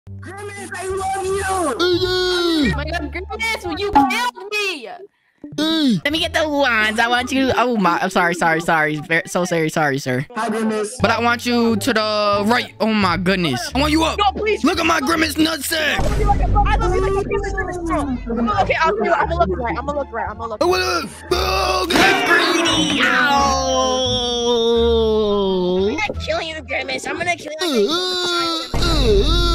Grimace, I love you. Oh my God, Grimace, you killed me. Let me get the wands. I want you. Oh my! I'm sorry. So sorry, sir. Hi, Grimace. But I want you to the right. Oh my goodness! I want you up. No, please. Look at my Grimace nutsack. I love you like a Grimace, bro. Okay, I'm gonna look right. I'm gonna look right. Oh, get greedy! Ow! I'm gonna kill you, Grimace. I'm gonna kill you.